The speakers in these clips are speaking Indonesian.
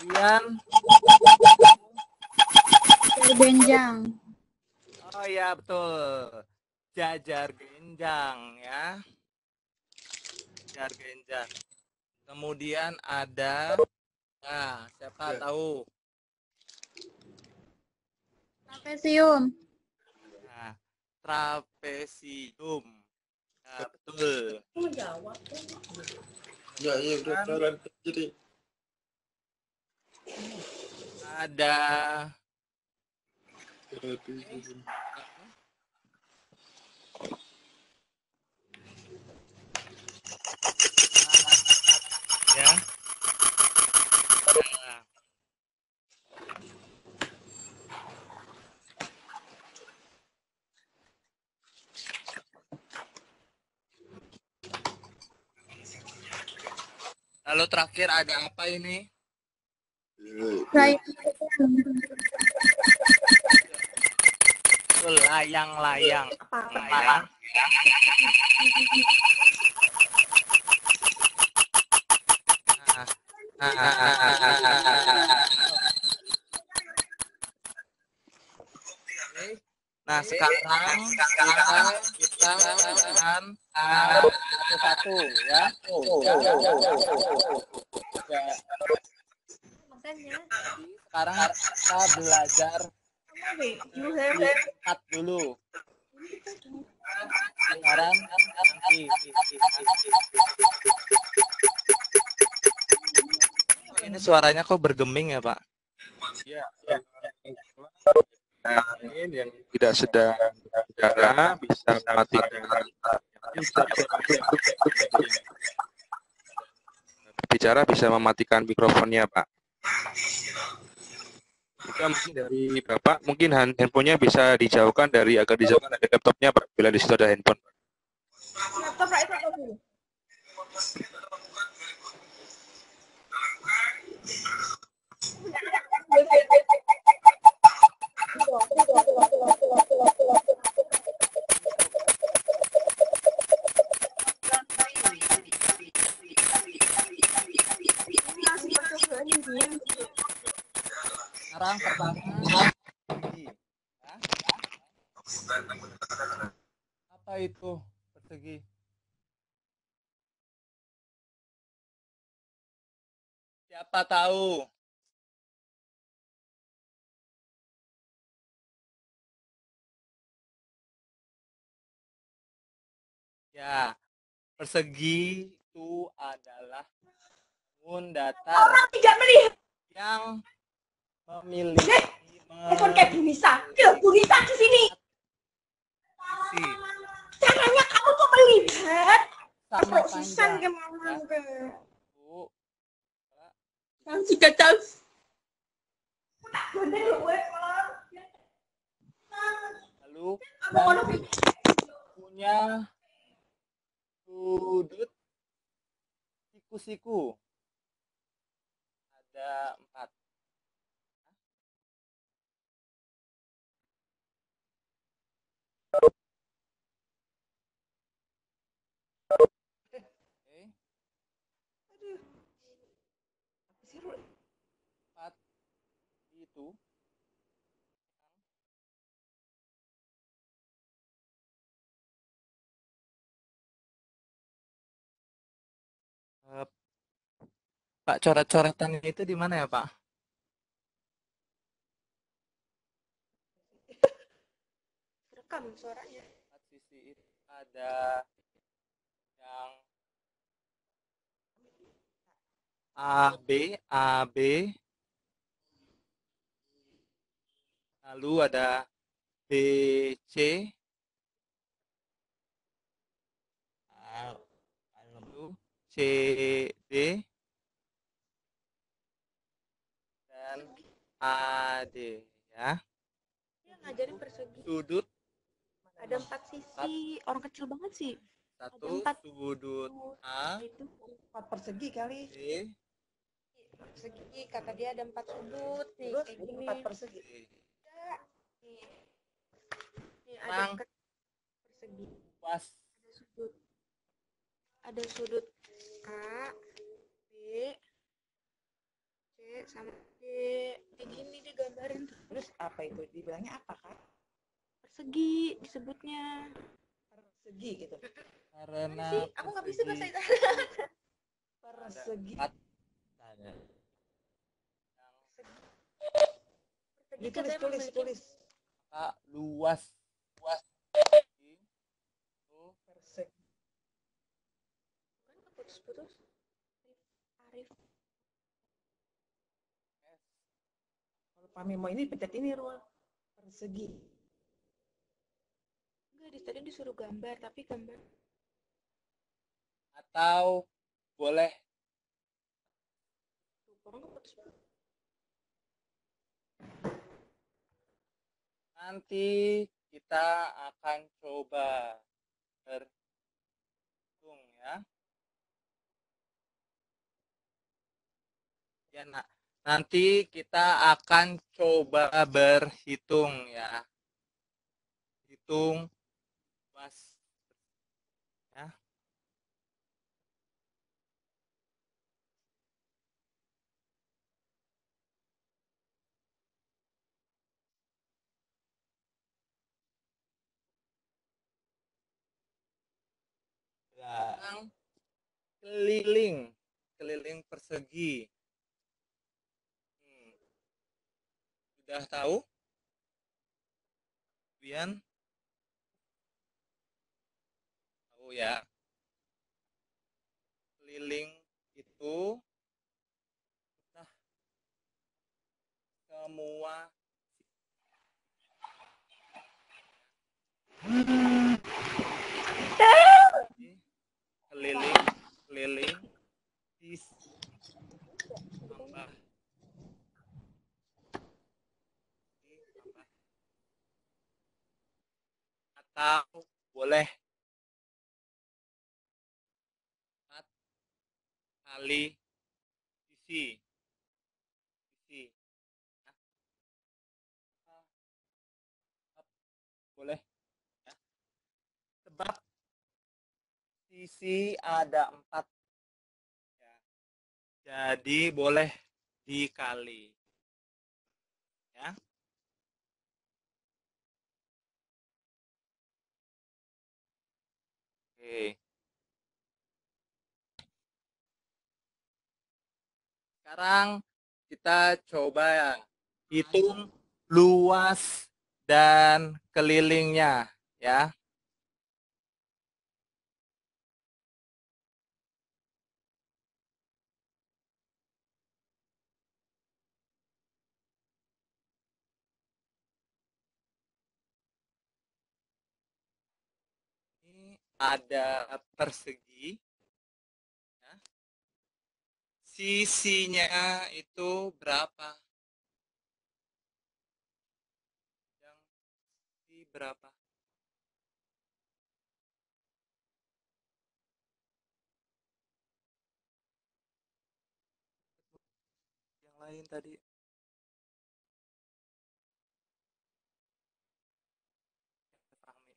Kemudian Genjang. oh ya betul. Jajar genjang ya. Jajar genjang. Kemudian ada siapa tahu? Trapesium. Nah, trapesium. Nah, betul. Ya, iya udah Kan jalan jadi. ada ya. Nah, lalu terakhir ada apa ini? Betul, layang-layang. Layang. Nah, sekarang kita akan satu-satu ya. Sekarang kita belajar empat dulu. Sekarang nanti. Ini suaranya kok bergeming ya, Pak? Ya, yang tidak sedang bicara bisa matikan. Bicara bisa mematikan mikrofonnya, Pak. Jika mungkin dari Bapak, mungkin handphonenya bisa dijauhkan agak dijauhkan dari laptopnya, Pak, bila di situ ada handphone. Laptop Pak itu apa dulu? Sekarang pertama persegi. Ya. Apa itu persegi? Siapa tahu? Ya, persegi itu adalah bangun datar Orang tidak melihat yang memiliki handphone kayak Bunisa. Bunisa di sini. Caranya kamu tuh melihat sama proses panjang. kemana ke? Bu, Yang sudah tahu. lalu dan punya sudut siku-siku ada 4. Oke. 4 itu Pak, coret-coretannya itu di mana ya, Pak? Rekam suaranya. 4 sisi itu ada yang AB, lalu ada BC, lalu CD dan AD ya. Dia ngajarin persegi. Sudut Ada 4 sisi. Orang kecil banget sih. satu sudut A Itu 4 persegi kali. B Persegi kata dia ada 4 sudut nih. Terus Kayak gini. 4 persegi. Nih ada persegi. Pas Ada sudut A, B, C, sama D. Kayak gini digambarin tuh. Terus apa itu? Dibilangnya apa kan? Persegi disebutnya. Persegi gitu. Karena Sih, aku nggak bisa bahasa persegi Italia. Persegi. tanya. Persegi Ditulis, katanya tulis, memiliki tulis. Kak, luas. Itu Persegi. kan keputus-putus. Arif. Kalau Pamimo ini pencet ini Rul. Persegi. Enggak, tadi disuruh gambar, tapi gambar. atau boleh Orang keputus-putus. nanti kita akan coba berhitung ya. Ya, nanti kita akan coba berhitung ya. Hitung luas ya. Sekarang keliling persegi. Sudah tahu? Bian? Tahu ya. Keliling itu nah, semua keliling tambah atau boleh 4 kali sisi boleh ya. Sebab sisi ada 4 ya. Jadi boleh dikali ya. Oke. Sekarang kita coba ya, hitung luas dan kelilingnya ya. Ini ada persegi ya. Sisinya itu berapa? Yang sisi berapa? Yang lain tadi. Fahmi.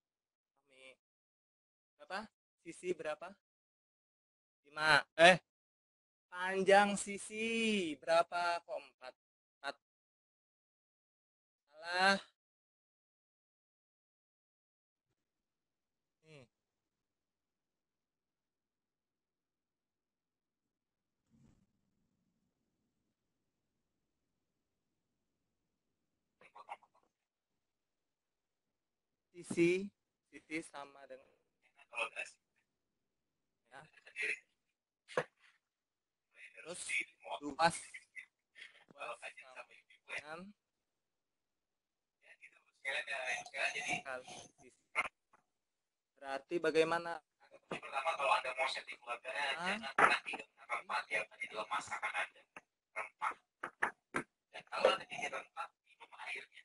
Berapa? Sisi berapa? 5. Panjang sisi berapa? Kok 4? 4. Salah. Nih. Sisi sama dengan ya. Terus luas sama dengan kali sisi. Berarti bagaimana? Pertama kalau Anda mau setting keluarganya, jangan pernah 3 4 yang di dalam masakan Anda. Rempah. Dan kalau Anda bikin rempah, minum airnya.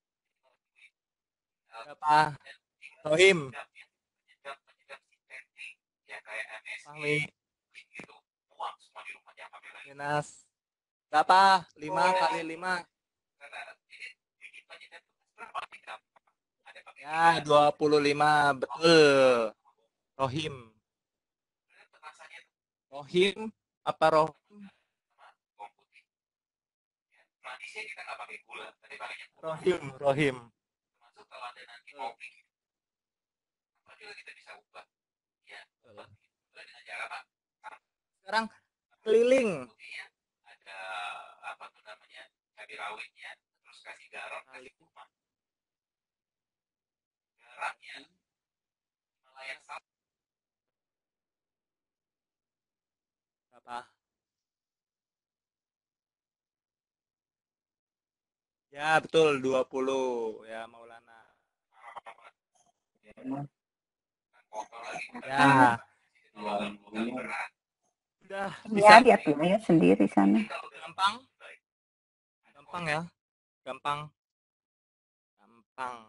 Berapa? Rohim. Penyedap sintetik. Ya kayak MSG. Fahmi. Itu buang semua di rumah, jangan pakai lagi. Minas. Berapa? 5 kali 5. Karena ini bikin penyedap berapa? Ada pakai Ya, 25. Betul. Rohim. rasanya Rohim apa Rohim? bawang putih. definisinya kita nggak pakai gula, tapi pakainya Rohim, rohim. termasuk kalau ada nanti kopi. Apa juga kita bisa ubah. Ya, ubah dengan cara apa? Sekarang keliling. Putihnya ada apa tuh namanya cabai rawitnya, terus kasih garam, kasih kuman. Garamnya Himalayan salt. Berapa? Ya, betul 20 ya Maulana. Ya, udah bisa. Ya, dia pilih sendiri sana. Gampang. Gampang ya. Gampang. Gampang.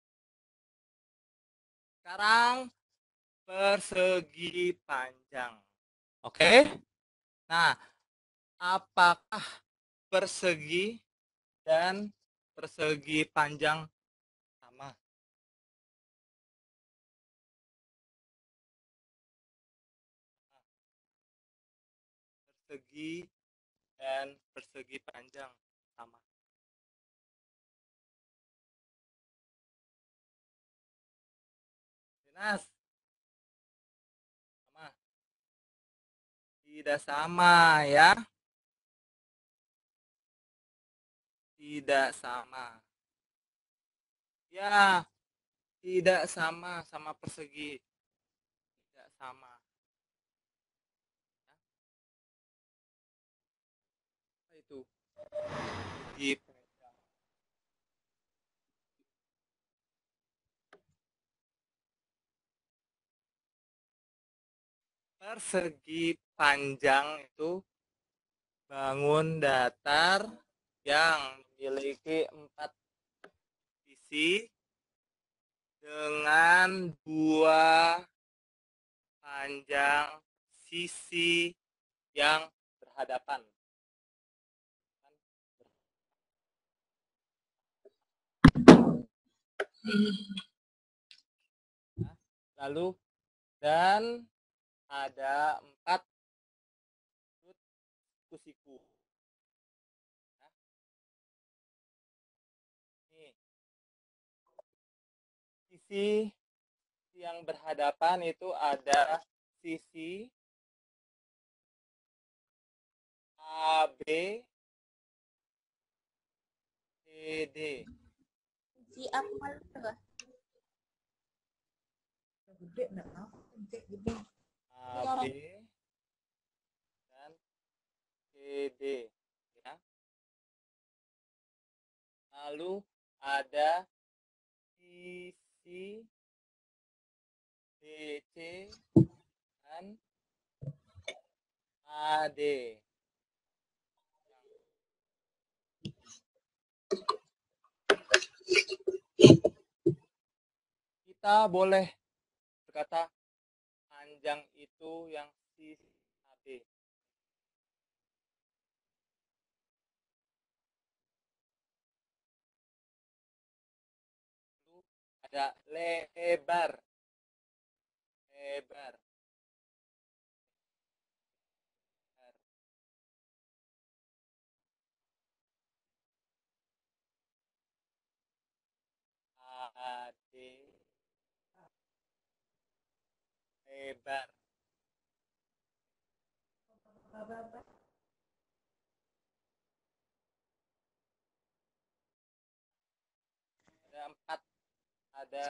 Sekarang persegi panjang. Oke? Nah, apakah persegi dan persegi panjang sama? Persegi dan persegi panjang sama. Dinas, sama? Tidak sama ya. Tidak sama. Ya, tidak sama sama persegi. Tidak sama. Ya. Apa itu? Persegi panjang. Persegi panjang itu bangun datar yang memiliki 4 sisi dengan 2 panjang sisi yang berhadapan. Lalu dan ada 4 sudut siku-siku. Nih. Sisi yang berhadapan itu ada sisi AB, CD. Si apa itu? Gede enggak tahu. Gede gitu. AB dan CD ya. Lalu ada sisi BC dan AD. Kita boleh berkata panjang itu yang sisi AB. Lalu ada lebar. Lebar. AD lebar. Ada 4. Ada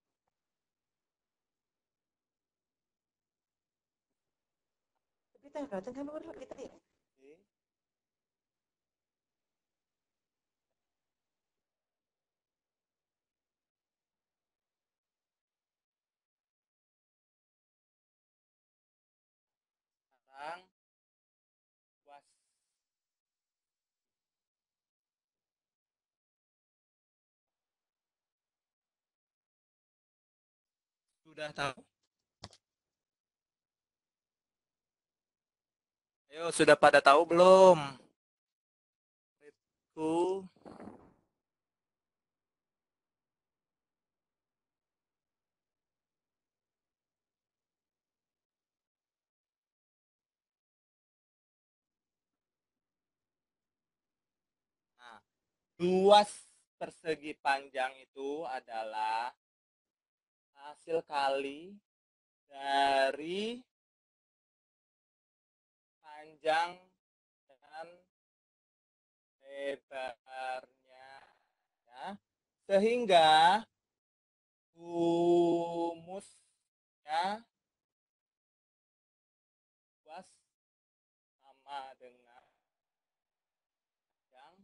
Kita datang kan luar kita ya. D, sekarang was. Sudah tahu? Ayo, sudah pada tahu belum? Muridku. Nah, Luas persegi panjang itu adalah hasil kali dari panjang dan lebarnya, ya. Sehingga rumusnya luas sama dengan panjang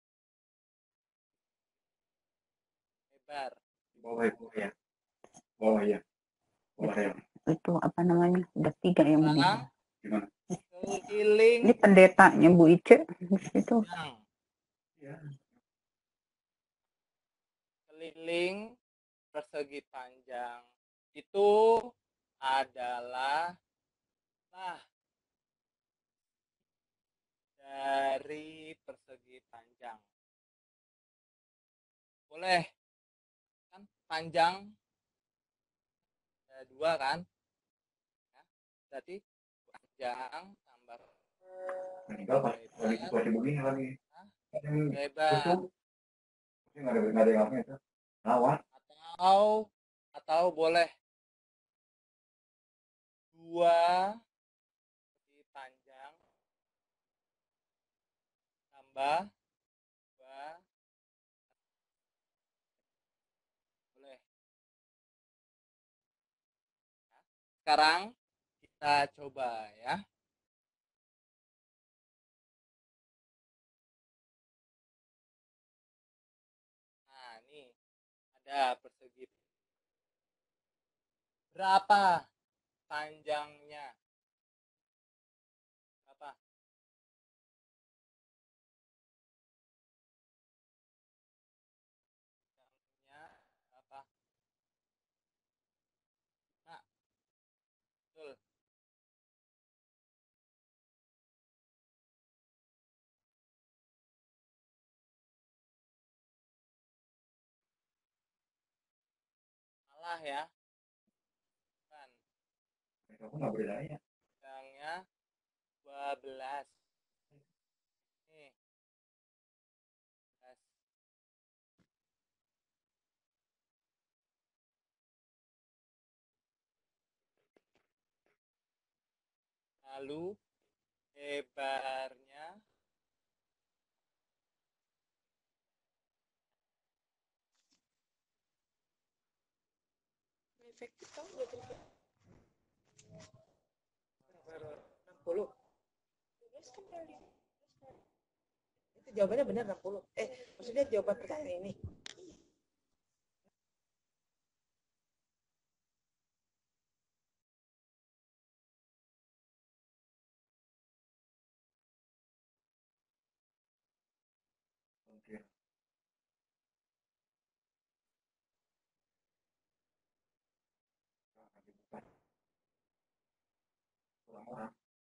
lebar. Bawah ya. Bawah ya. Bawah ya. Itu apa namanya? Udah 3 yang meninggal. Gimana? Keliling Ini pendetanya Bu Ice itu. panjang. Ya. Keliling persegi panjang itu adalah dari persegi panjang. Boleh kan panjang ada 2 kan? Ya, berarti panjang tambah Meninggal pas lagi situasi begini lagi. lebar. Nggak ada yang apa itu. Lawat. Atau boleh 2 persegi panjang tambah 2 boleh. Ya. Sekarang kita coba ya. Nah, ini ada persegi. Berapa panjangnya? Berapa? Panjangnya berapa? Nah, betul. Salah ya. Kan. Aku nggak berdaya. Panjangnya 12. Nih. 12. Lalu lebarnya Efektif tau nggak kira-kira? 60. 12 kan kali 12 kan. Itu jawabannya benar 60. Maksudnya jawaban pertanyaan ini. Oke. Orang-orang.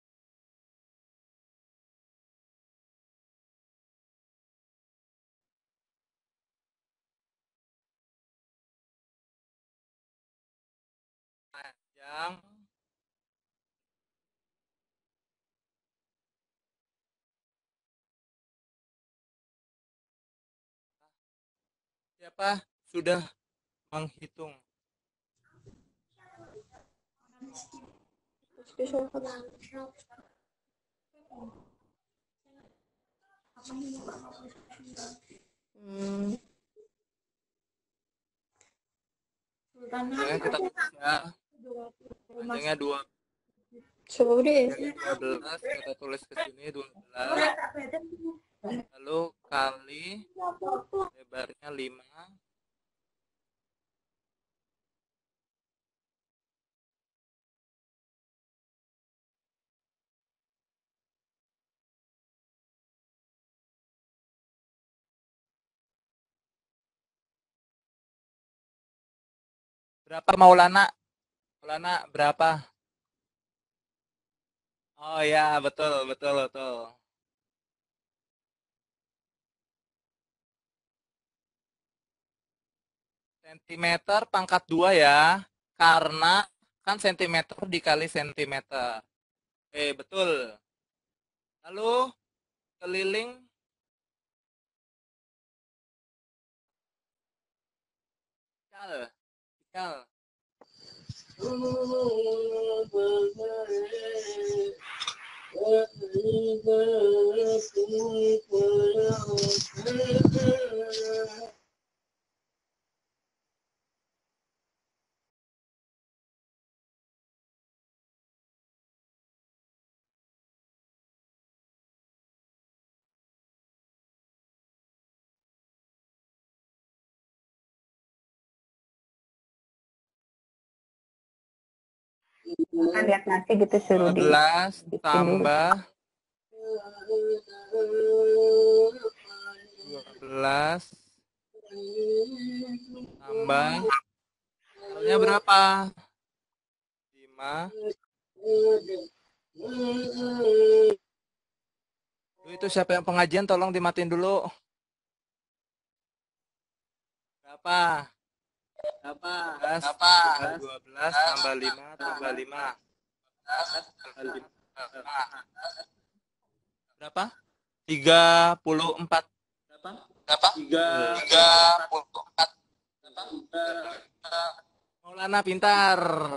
panjang siapa sudah menghitung? Spesial Jangan kita baca. Panjangnya 2. Coba deh. Panjangnya 12, kita tulis ke sini 12. Lalu kali lebarnya 5. Berapa Maulana? Maulana berapa? Oh ya, betul, betul, betul. Sentimeter pangkat 2 ya. Karena kan sentimeter dikali sentimeter. Betul. Lalu keliling Ikal. Kan lihat nasi gitu suruh 12 bikin dulu. tambah 12 tambah taruhnya berapa? 5. Itu siapa yang pengajian tolong dimatiin dulu. Berapa? 12 tambah 5 tambah 5. Berapa? 34. Berapa? 34. Maulana pintar.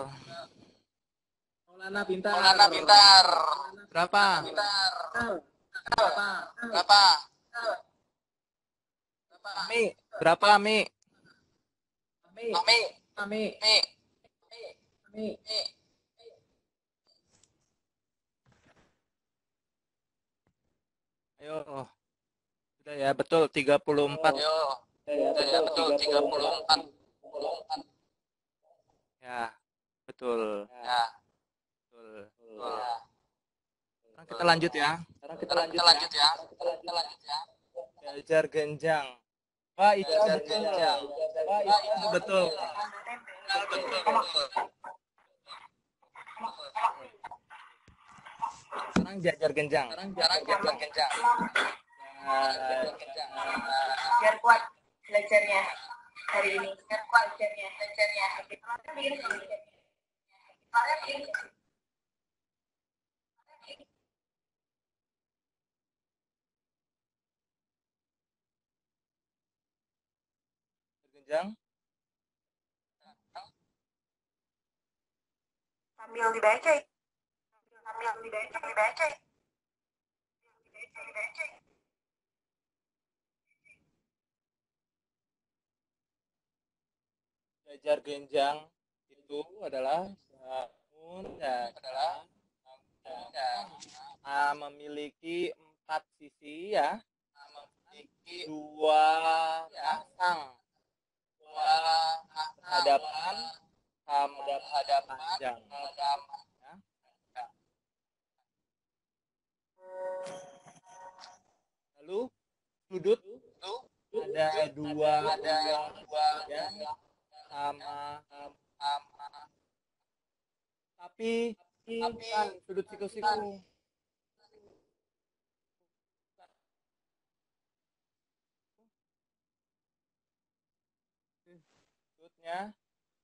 Berapa? Mi, berapa Mi? Ayo. Sudah ya, betul 34. Ya, betul. Sekarang kita lanjut ya. Belajar genjang. Wah, itu betul. Sekarang jajar genjang. Biar kuat belajarnya hari ini. Genjang. Sambil dibaca. Jajar genjang itu adalah bangun dan memiliki 4 sisi ya. Dua pasang berhadapan sama panjang. Ya. Lalu sudut ada dua ya, sama tapi bukan sudut siku-siku. Sudutnya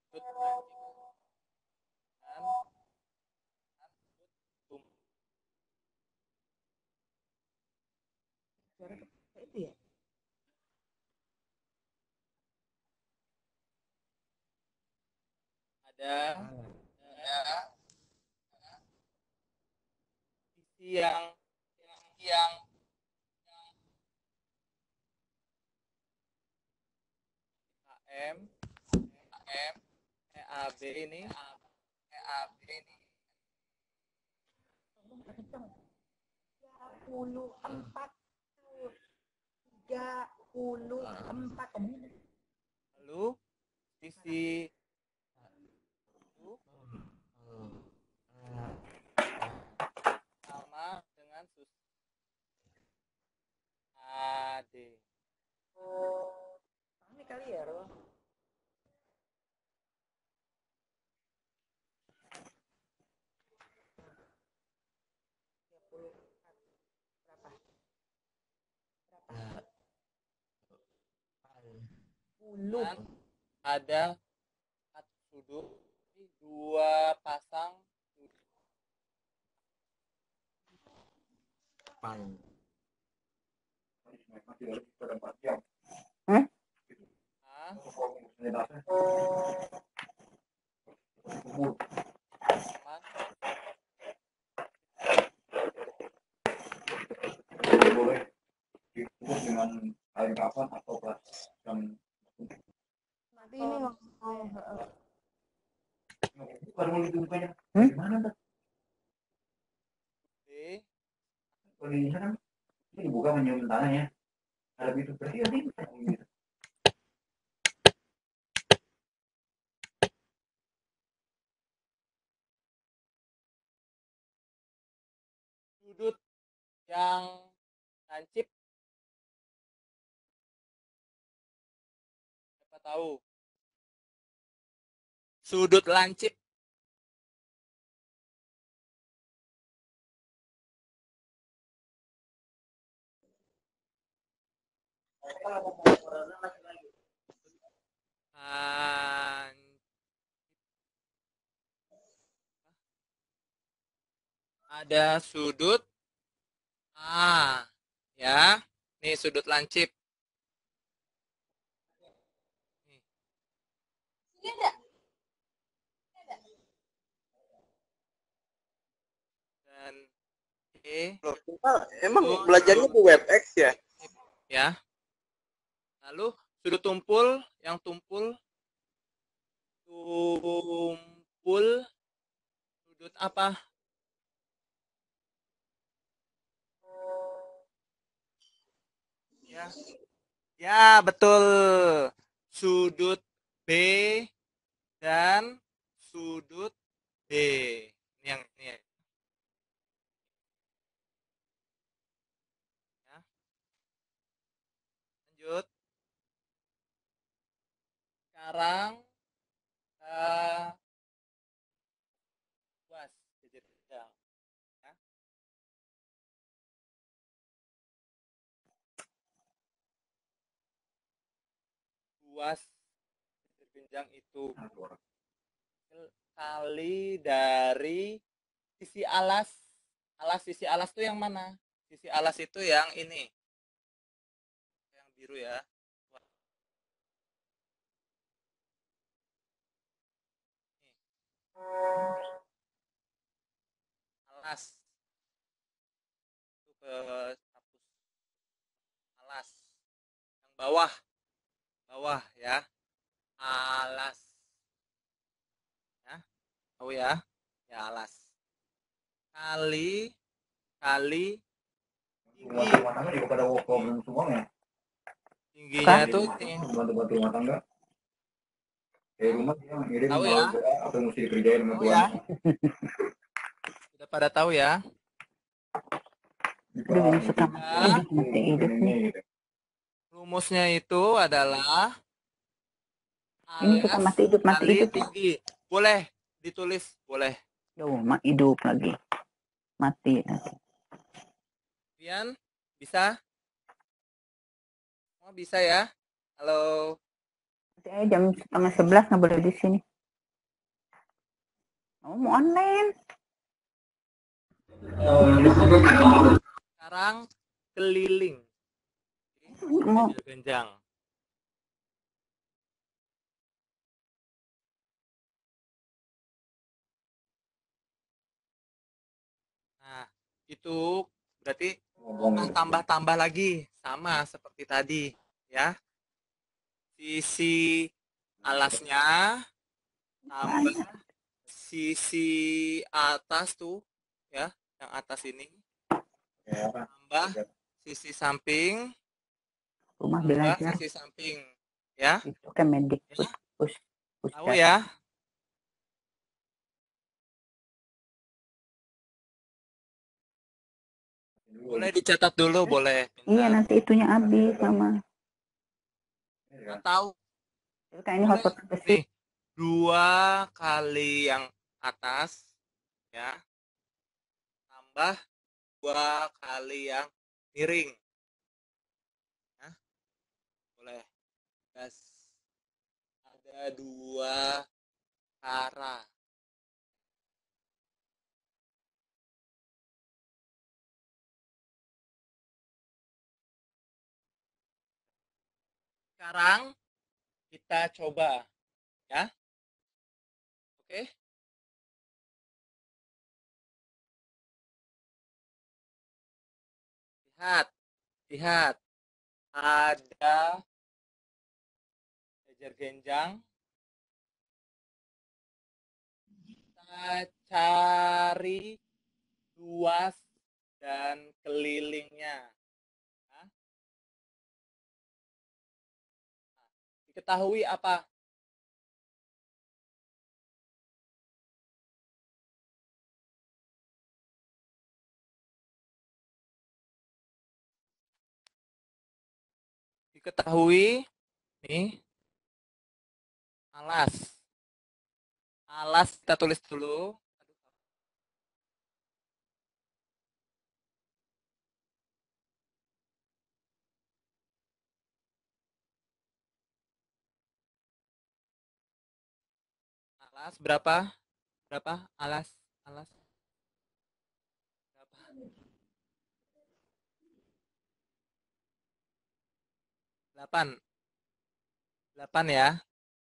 Suara kayak itu ya. ada sisi yang AM EAB ini 34. lalu sisi sama dengan AD. Ini kali ya, Ro. Dan ada satu sudut dua pasang sudut. Nah, boleh dikukus dengan kain kapan atau plastik dan Nanti ini ngomong. baru mau ditunggunya gimana tuh? Kalau di sana ini dibuka menyium tanahnya ada itu berarti gitu. Sudut yang lancip, siapa tahu? Sudut lancip. Lan- Ada sudut A, ya. Nih sudut lancip. Nih. Dan E. Loh, emang Terus belajarnya di WebEx ya? ya. Lalu sudut tumpul, yang tumpul sudut apa? Ya. Ya, betul. Sudut B dan sudut D. Ini yang ini ya. Lanjut. Sekarang buas jajar pinjang. Ya. Buas jajar pinjang itu kali dari sisi alas. Sisi alas itu yang mana? Sisi alas itu yang ini. Yang biru ya. Alas. Itu ke hapus. Alas. Yang bawah. Bawah ya. Alas. Ya. Tahu ya? Ya alas. Kali tinggi. Rumah tangga juga pada work from home semua ya. Tingginya tuh ini. Bantu-bantu rumah tangga. Rumah dia ngirim Tahu ya? apa yang mesti dikerjain sama Tahu tuan. ya? Sudah pada tahu ya? Udah suka mati hidup nih. Rumusnya itu adalah Ini suka alas mati hidup kali hidup. tinggi. Boleh ditulis, boleh. Duh, mak hidup lagi. Mati lagi. Pian, bisa? Oh, bisa ya? Halo. Nanti aja jam 10:30 nggak boleh di sini. Oh, mau online. Sekarang keliling. Mau Genjang. Nah, itu berarti tambah-tambah lagi sama seperti tadi, ya. Sisi alasnya tambah sisi atas tuh, ya, yang atas ini tambah sisi samping, rumah tambah belajar sisi samping, ya. itu kan medik Tahu ya? Boleh dicatat dulu, boleh. Iya, nanti itunya habis sama. Nggak tahu. Kan ini hotspot besi. Nih, 2 kali yang atas, ya, tambah 2 kali yang miring. Nah, boleh. Gas. Ada 2 arah. Sekarang kita coba ya. Oke. Lihat. Ada jajar genjang. Kita cari luas dan kelilingnya. Nah, diketahui apa? Diketahui nih alas. Alas kita tulis dulu. Alas berapa? Berapa? Alas. Berapa? 8 ya.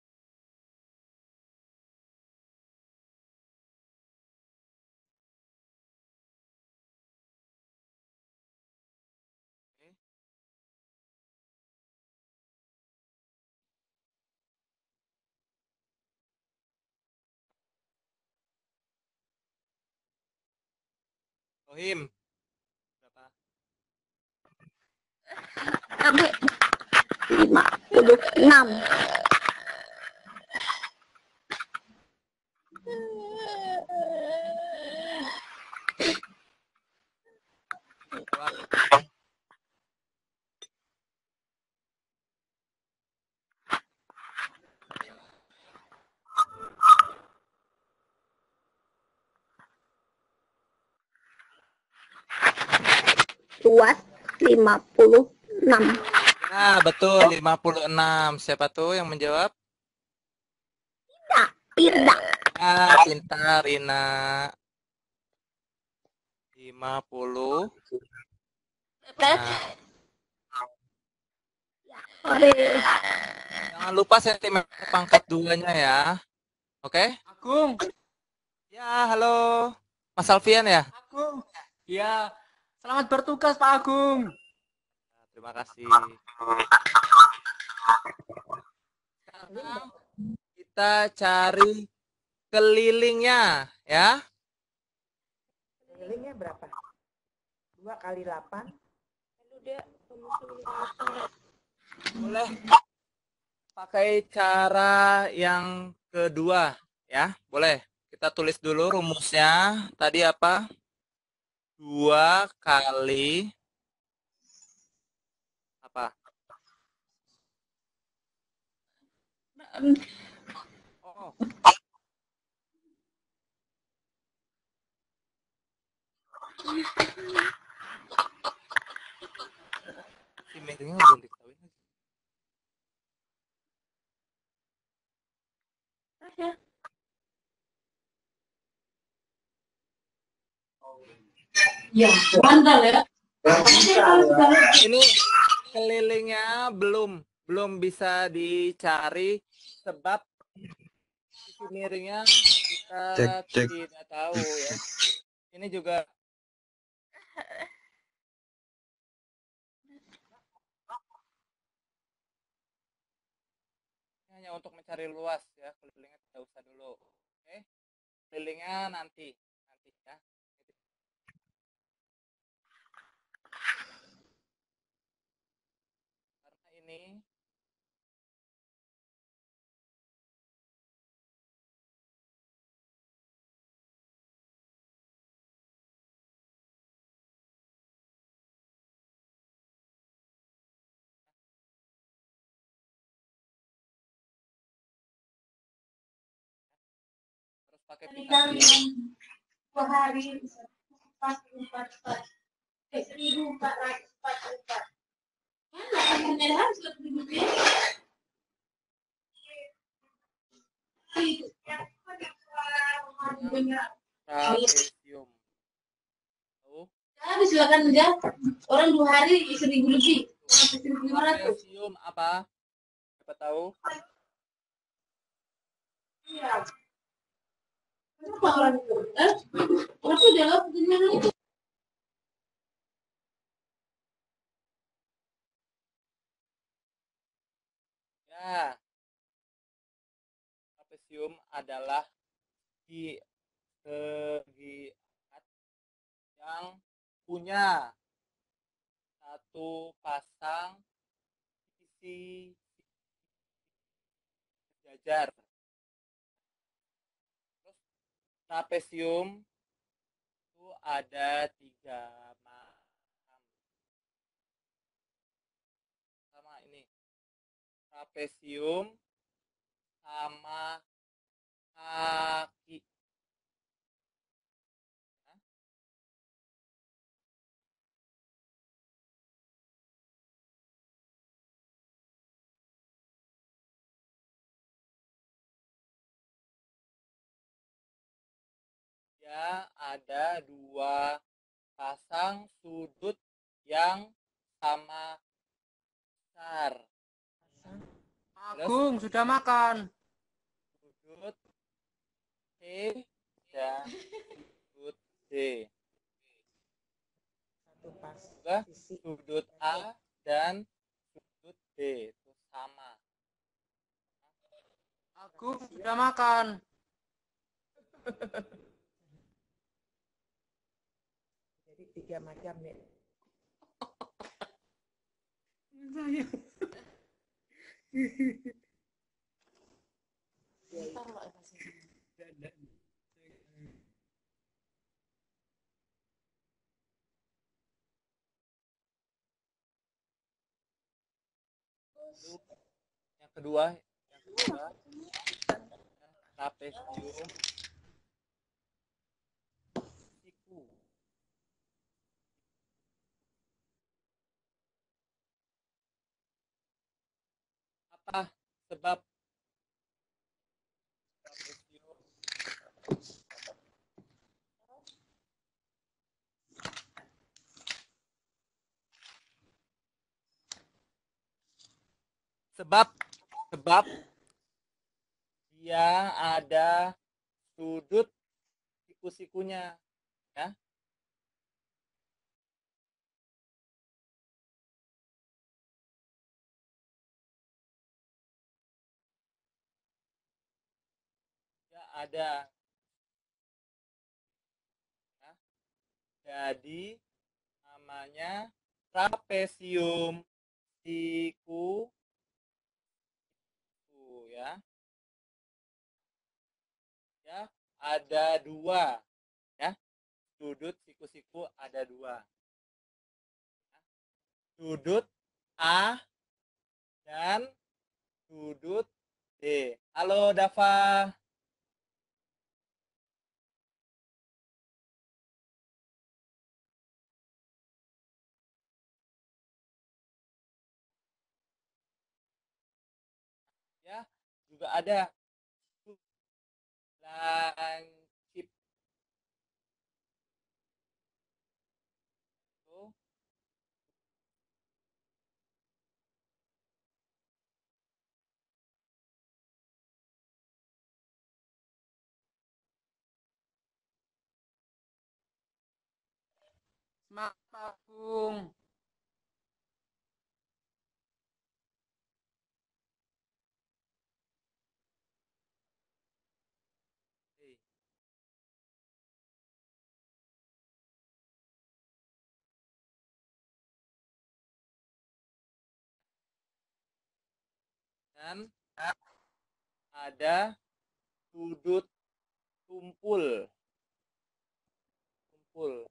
Ohim. Berapa? 56. Jawab. Luas 56. Ya, betul 56. Siapa tuh yang menjawab? Pirda. Ya, pintar Ina. 50. Nah, jangan lupa sentimeter pangkat 2-nya ya. Oke? Agung. Ya, halo. Mas Alfian ya? Agung. Ya. Selamat bertugas Pak Agung. Nah, terima kasih. Sekarang kita cari kelilingnya ya. Kelilingnya berapa? 2 kali 8. Boleh pakai cara yang kedua ya. Boleh. Kita tulis dulu rumusnya. Tadi apa? 2 kali apa? Oh. Si miringnya belum diketahui lagi. Ya, bandel ya. Ini kelilingnya belum bisa dicari sebab sisi miringnya kita tidak tahu ya. Ini juga hanya untuk mencari luas ya. Kelilingnya tidak usah dulu. Oke. Kelilingnya nanti ya. Karena ini harus pakai pita ya. 2 hari 444. 1444. Mana harus lebih. Trapesium. Tahu? Habis silakan aja. Orang 2 hari 1.000 lebih. 1.500. Trapesium apa? Siapa tahu? Iya. Kenapa orang itu? Kenapa jawab gimana itu? Ya, trapesium adalah segi yang punya satu pasang sisi sejajar. Terus trapesium itu ada 3 macam. Sama ini. Trapesium sama kaki. Ya, ada 2 pasang sudut yang sama besar. Agung sudah makan. Sudut C dan sudut D. Satu pas Juga sisi. sudut A dan sudut D itu sama. Agung sudah makan. Jadi 3 macam ya. Lalu yang kedua trapesium siku. Apa sebab trapesium sebab dia ada sudut siku-sikunya, ya. Dia ada. Ya. Jadi namanya trapesium siku, ya. Ya, ada 2, ya. Sudut siku-siku ada 2. Sudut A dan sudut D. Halo Dava. Ya, juga ada lancip. Tuh. Semangat Agung. Dan ada sudut tumpul. Tuh,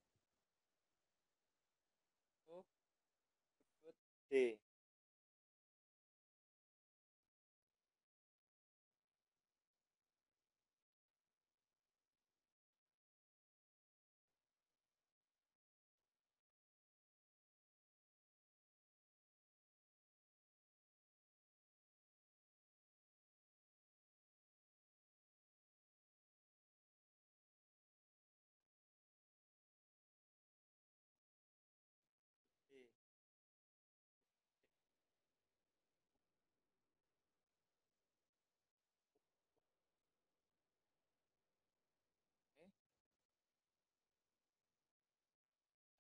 sudut D.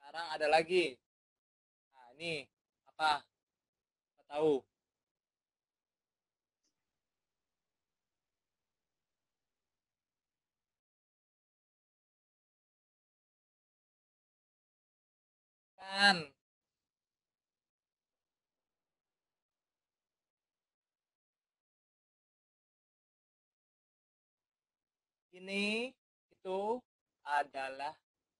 Sekarang ada lagi. Nah, ini apa? Kita tahu. Kan. Ini itu adalah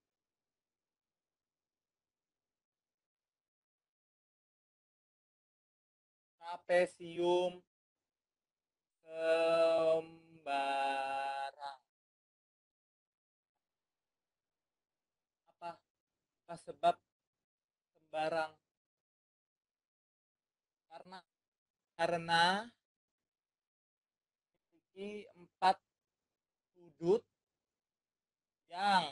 trapesium sembarang. Apa sebab sembarang? Karena memiliki 4 sudut yang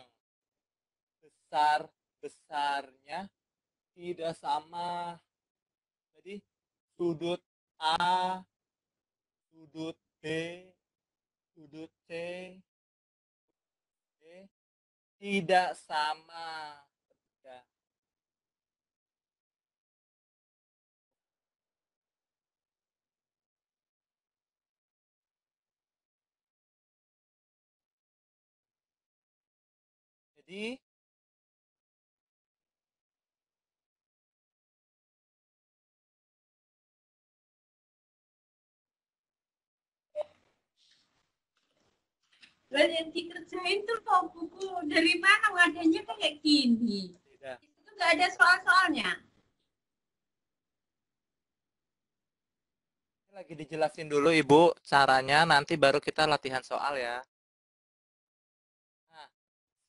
besarnya tidak sama. Jadi sudut A, sudut B, sudut C, D tidak sama. Ya. Jadi Lah yang dikerjain tuh kok buku dari mana wadahnya kayak gini? tidak. Itu tuh nggak ada soal-soalnya. Ini lagi dijelasin dulu Ibu caranya, nanti baru kita latihan soal ya. Nah,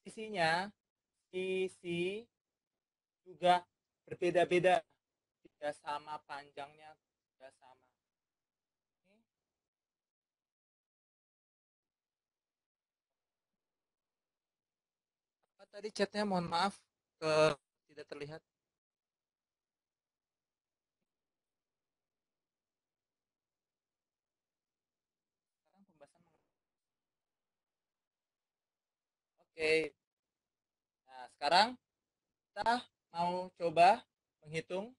sisi juga berbeda-beda, tidak sama panjangnya, tidak sama. Apa tadi chatnya? Mohon maaf, tidak terlihat. Sekarang pembahasan Oke. Nah, sekarang kita mau coba menghitung.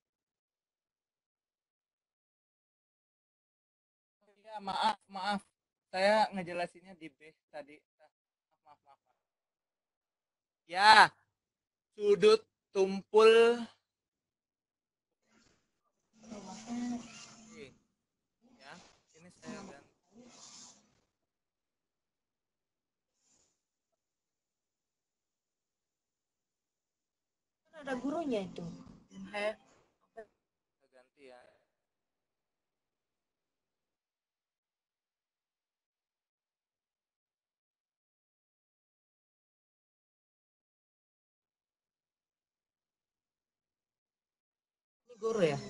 Oh iya, maaf. Saya ngejelasinnya di base tadi. Maaf. Ya, sudut tumpul. Oke. Ya, ini saya ganti. Ada gurunya itu. Saya ganti ya. Ini guru ya?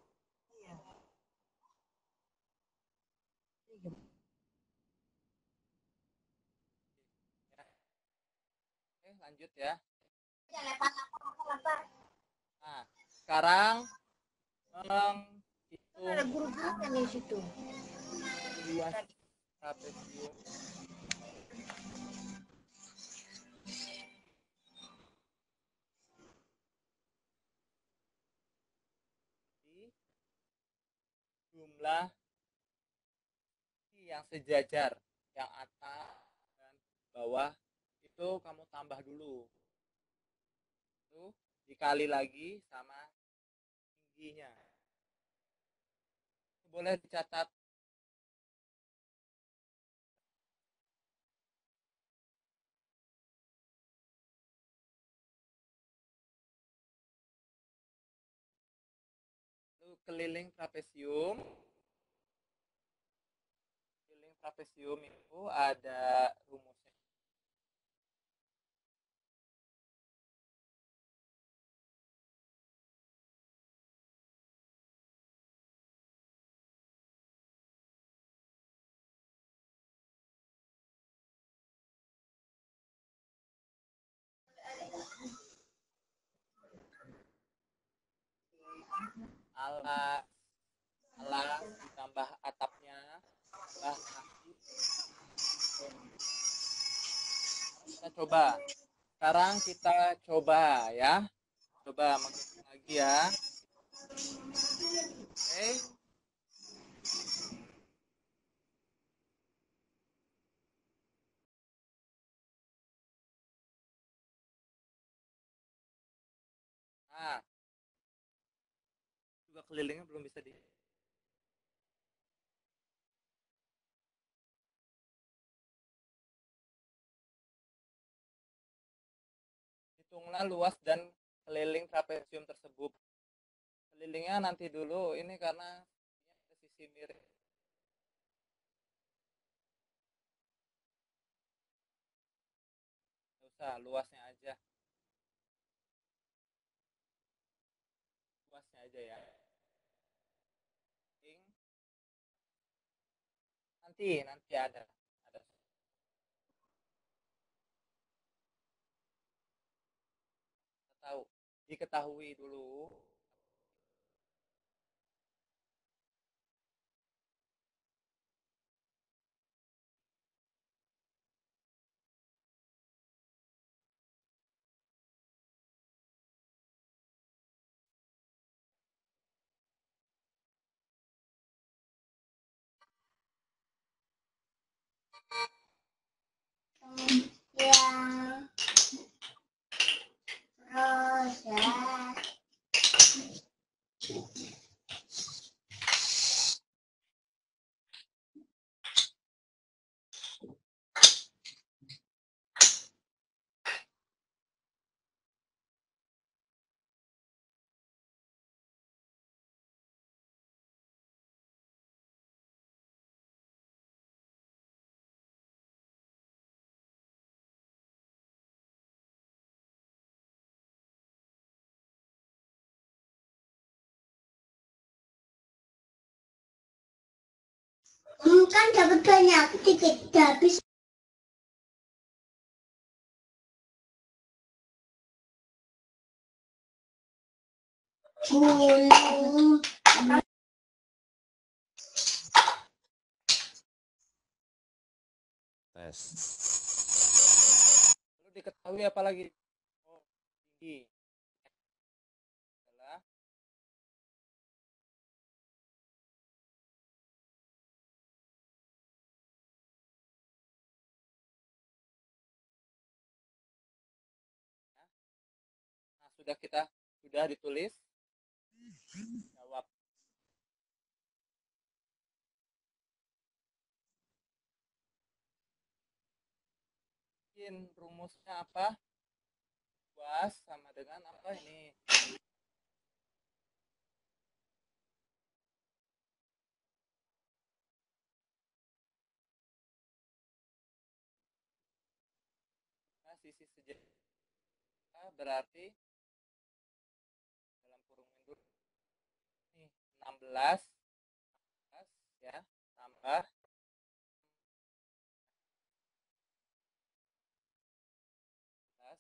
Oke, lanjut ya. Nah, sekarang menghitung Ada guru-gurunya di situ. luas trapesium. Jumlah yang sejajar, yang atas dan bawah itu kamu tambah dulu. Itu dikali lagi sama tingginya. Boleh dicatat. Lalu keliling trapesium. Keliling trapesium itu ada rumusnya. Alas ditambah atapnya, tambah kaki. Kita coba. Sekarang kita coba ya. Coba menghitung lagi ya. Oke. Nah, juga kelilingnya belum bisa di. Hitunglah luas dan keliling trapesium tersebut. Kelilingnya nanti dulu, ini karena sisi miring. Nggak usah, luasnya aja. Luasnya aja ya. Nanti ada. Tahu, diketahui dulu. Kan dapat banyak tiket habis. Tes. Perlu diketahui apalagi. Oh, tinggi. Adalah sudah ditulis. Jawab. Mungkin rumusnya apa? Luas sama dengan apa ini? Nah, sisi sejajar berarti dalam kurung mundur nih 16 ya, tambah 16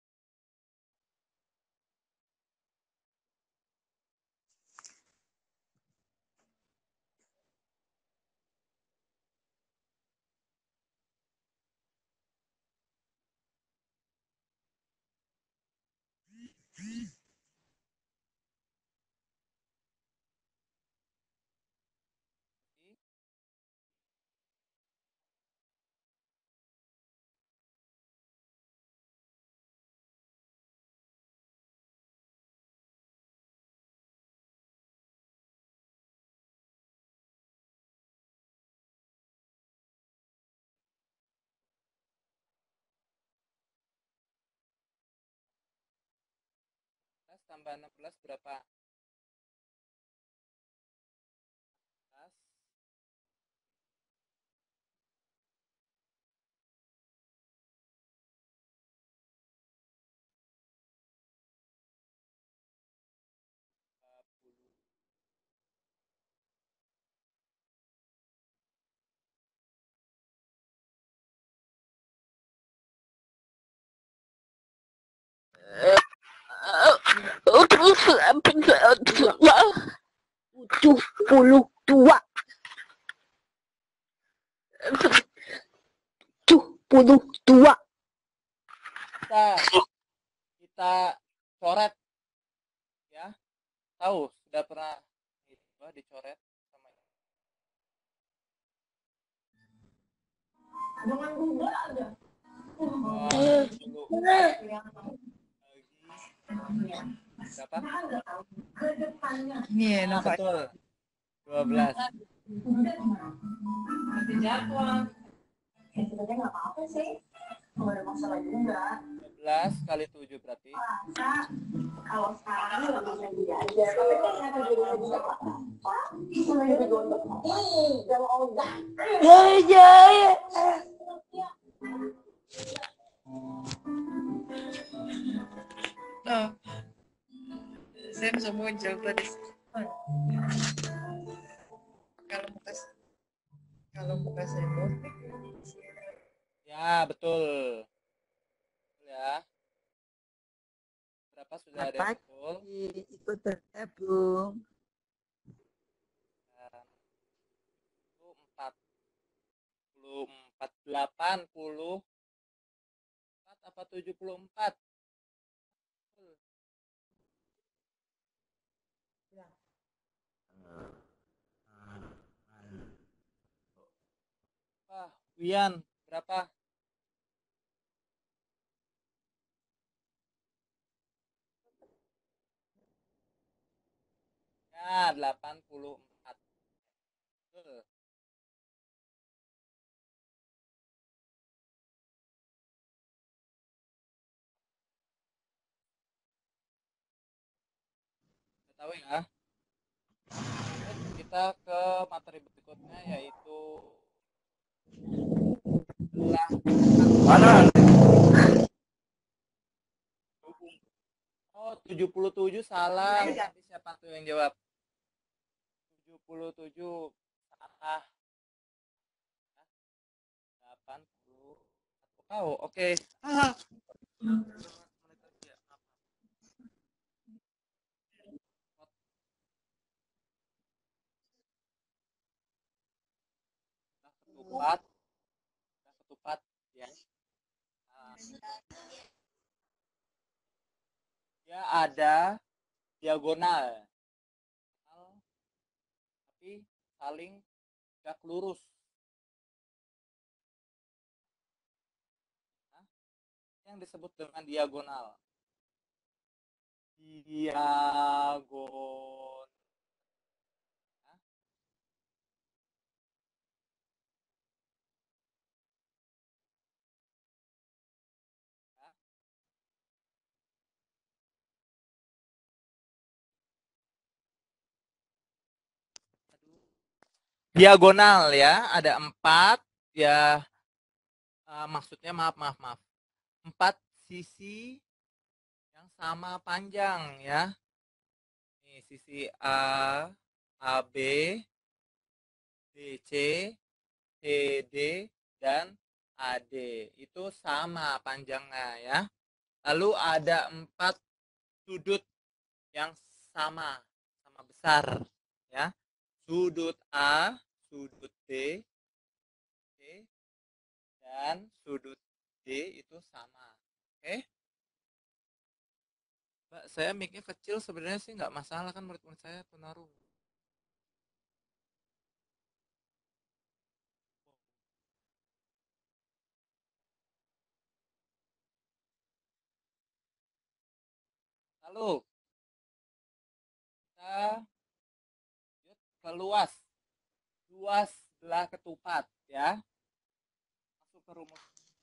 tambah 16 berapa? 20. Kita coret tahu sudah pernah dicoret sama Dengan Google ada. 24 berapa? Iya, Nah, betul. 12. Jadwal. Ya sebenarnya nggak apa-apa sih. Nggak ada masalah juga. 12 kali 7 berarti. Kalau sekarang nggak bisa diajar. Tapi kalau nggak kerja bisa apa? Mulai dari gondok. Jangan ogah. Oh, saya bisa muncul tadi. Kalau buka saya musik. Ya, betul. Ya. Berapa sudah ada yang betul? Ikut tergabung. 84, 80, 4 apa 74? Wah, Wian, berapa? Ya, 84. Betul. Tahu ya. Kita ke materi berikutnya yaitu Mana? Oh, 77 salah. Tapi siapa tuh yang jawab? 77 salah. 80. Oh, oke. Ketupat ya. Dia ada diagonal. Tapi saling gak lurus. Yang disebut dengan diagonal. Diagonal. Diagonal ya, ada 4 ya. Maksudnya maaf. 4 sisi yang sama panjang ya. Nih sisi A, AB, BC, CD dan AD itu sama panjangnya ya. Lalu ada 4 sudut yang sama besar ya. Sudut A, sudut B, C, dan sudut D itu sama. Oke? Mbak, saya mic-nya kecil sebenarnya sih nggak masalah kan murid-murid saya penaruh. Lalu kita ke luas belah ketupat ya. Masuk ke rumus.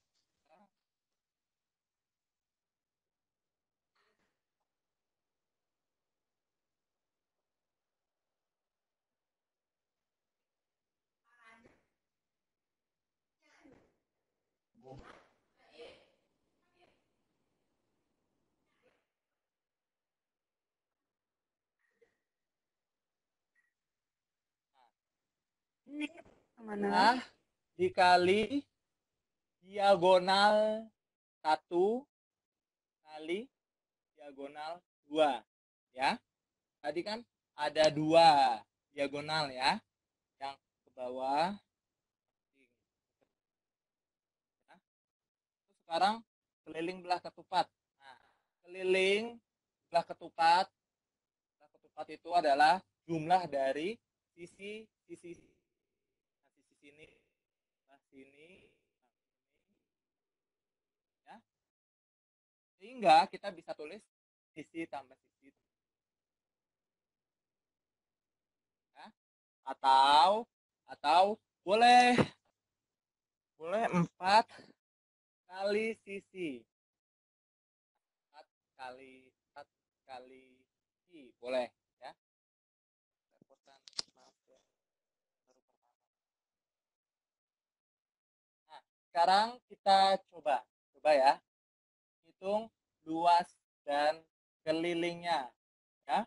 Nah, dikali diagonal 1 kali diagonal 2 ya. Tadi kan ada 2 diagonal ya. Yang ke bawah. Nah, sekarang keliling belah ketupat. Nah, keliling belah ketupat 4 itu adalah jumlah dari sisi sini, sini, ya. Sehingga kita bisa tulis sisi tambah sisi. Ya. Atau boleh 4 kali sisi. 4 kali sisi boleh ya. Maaf ya. Nah, sekarang kita coba ya. Hitung luas dan kelilingnya ya.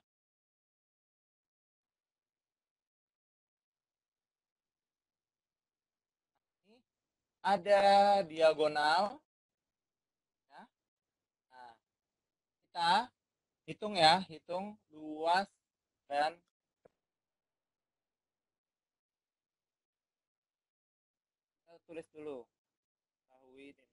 Ini ada diagonal ya. Nah, kita hitung ya, hitung luas dan kita tulis dulu. Ketahui ini.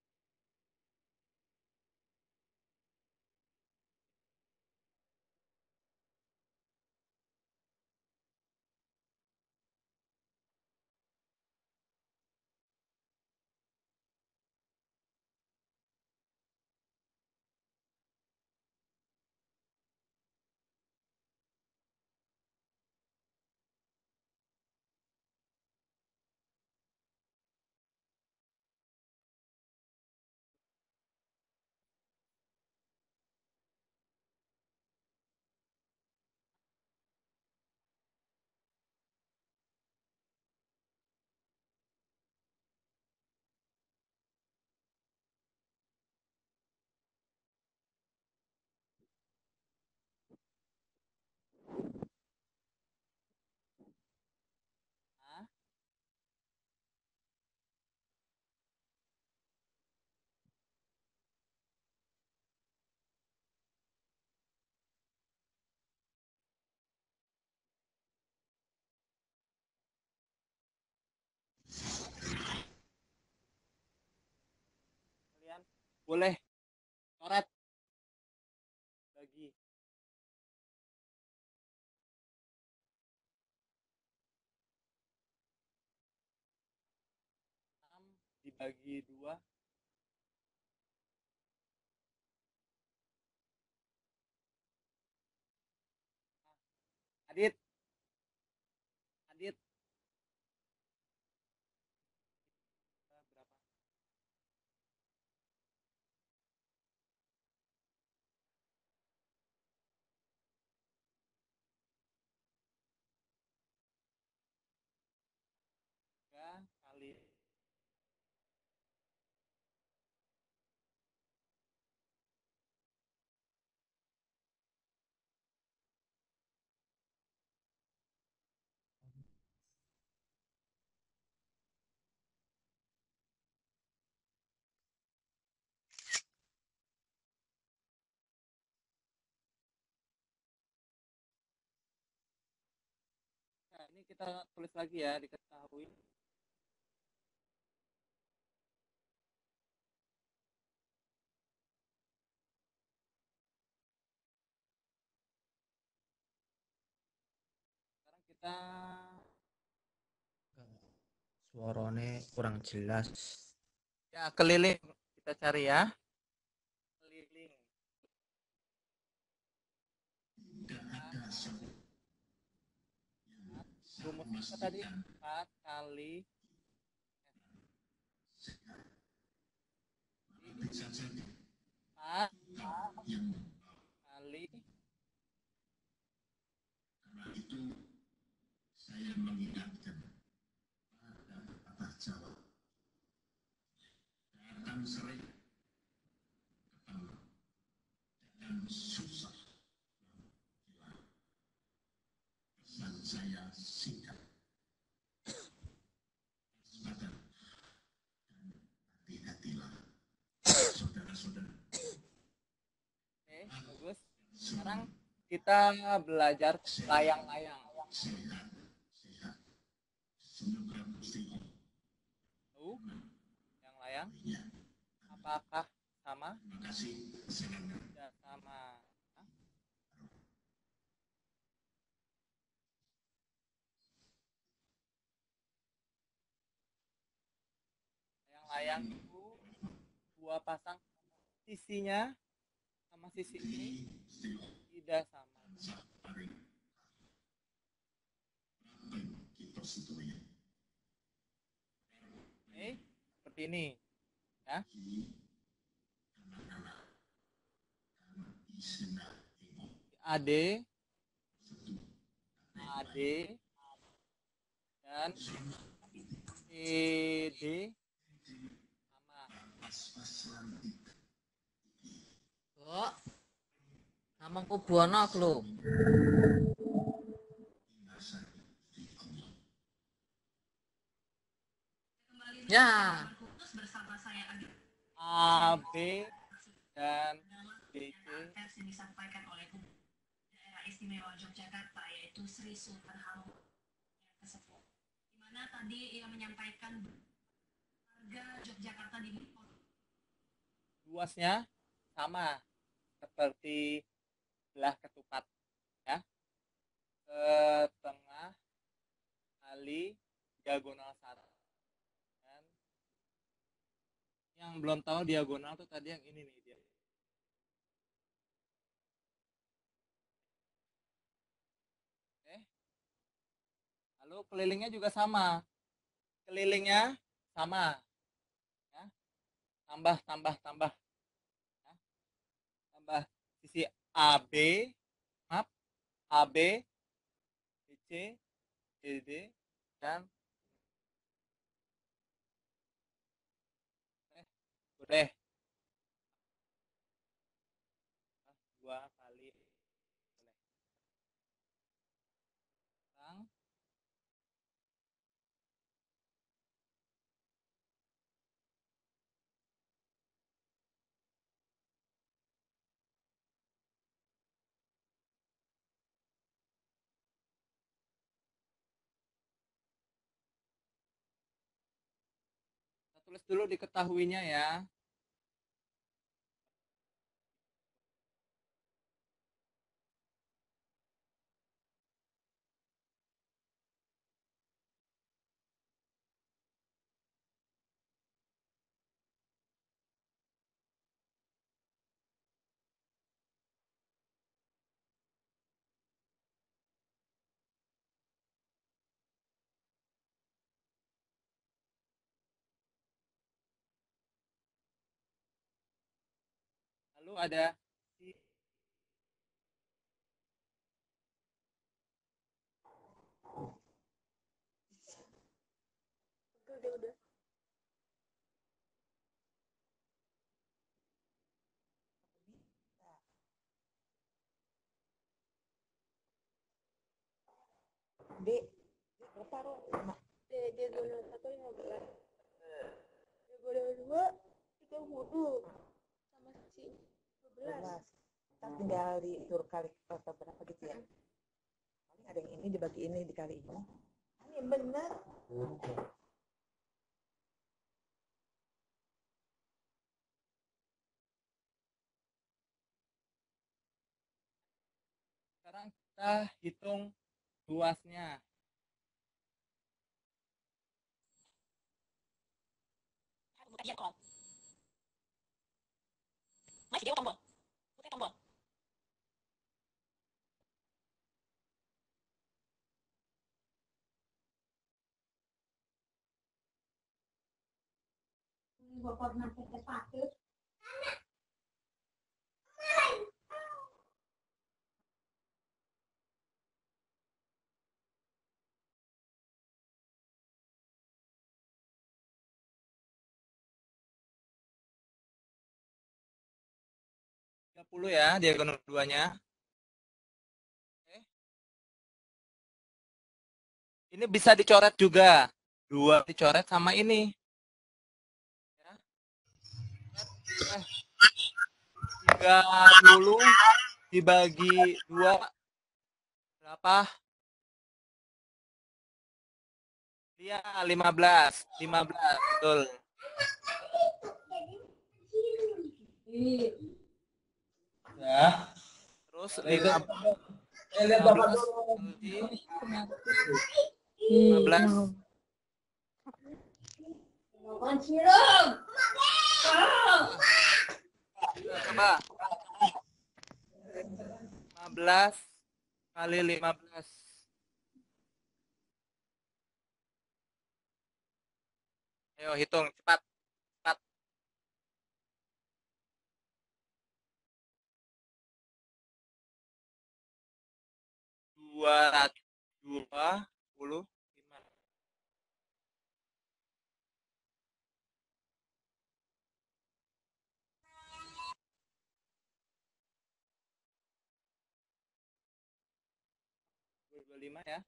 Nah, kalian boleh coret bagi 6 dibagi 2. Adit berapa? Kali nah, ini kita tulis lagi ya, diketahui. Sekarang kita suaranya kurang jelas. ya keliling kita cari ya. Keliling. Rumusnya tadi 4 kali 4 kali Saya mengingatkan pada pepatah Jawa, datang sering, ketemu, dan susah hilang. Pesan saya singkat, waspada, dan hati-hatilah, saudara-saudara. Oke, bagus. Sekarang kita belajar layang-layang. Sehat. Semoga Gusti yang layang apakah sama? Terima kasih. Tidak sama. layang itu dua pasang sisinya sama sisi ini tidak sama. Oke, seperti ini ya. AD dan CD sama. Kok namang kubuana lho. Ya. AB dan BC Versi disampaikan oleh Daerah Istimewa Yogyakarta yaitu Sri Sultan Hamengkubuwono tersebut, di mana tadi ia menyampaikan harga Yogyakarta di luasnya sama seperti belah ketupat ya, tengah kali diagonal 1. Dan yang belum tahu diagonal tuh tadi yang ini nih dia. Oke. Lalu kelilingnya juga sama. Kelilingnya sama. Ya. Tambah. Ya. Tambah sisi AB, BC, CD, dan udah 2 kali boleh. Tulis dulu diketahuinya ya. Lalu ada udah. D berapa Ro? Diagonal 1 15. Diagonal 2 30 sama sisi 12. Kita tinggal diatur kali atau berapa gitu ya. Paling ada yang ini dibagi ini dikali ini. Ini benar. sekarang kita hitung luasnya. Mas video tombol. Putar tombol. Bapak nanti sepatu. Ya diagonal 2-nya. Oke. Ini bisa dicoret juga. 2 dicoret sama ini. Ya. 30 dibagi 2 berapa? Iya, 15. 15, betul. Ya. Terus 15 15 Coba 15 kali 15. Ayo hitung cepat. Cepat. 225. Lima ya.